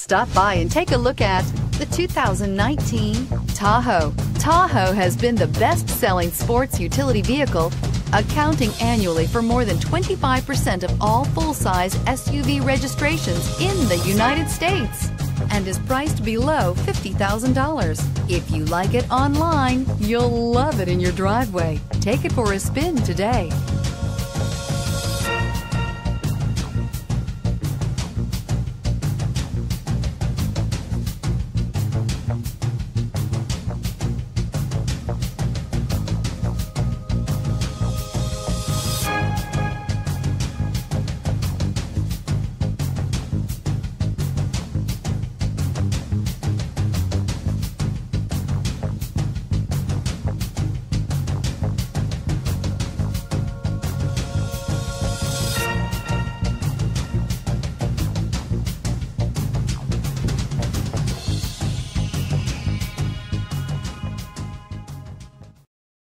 Stop by and take a look at the 2019 Tahoe. Tahoe has been the best-selling sports utility vehicle, accounting annually for more than 25% of all full-size SUV registrations in the United States, and is priced below $50,000. If you like it online, you'll love it in your driveway. Take it for a spin today.